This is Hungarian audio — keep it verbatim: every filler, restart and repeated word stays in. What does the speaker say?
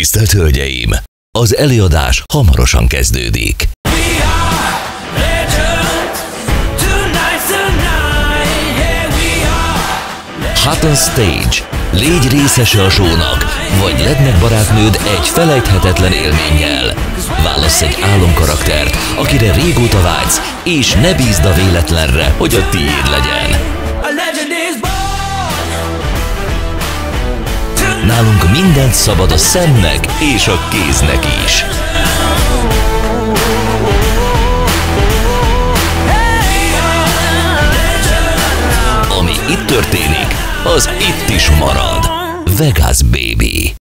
Tisztelt Hölgyeim! Az előadás hamarosan kezdődik. Hot on Stage. Légy részese a show-nak, vagy ledd meg barátnőd egy felejthetetlen élménnyel. Válassz egy álomkaraktert, akire régóta vágysz, és ne bízd a véletlenre, hogy a tiéd legyen. Nálunk mindent szabad a szemnek és a kéznek is. Ami itt történik, az itt is marad. Vegas, baby!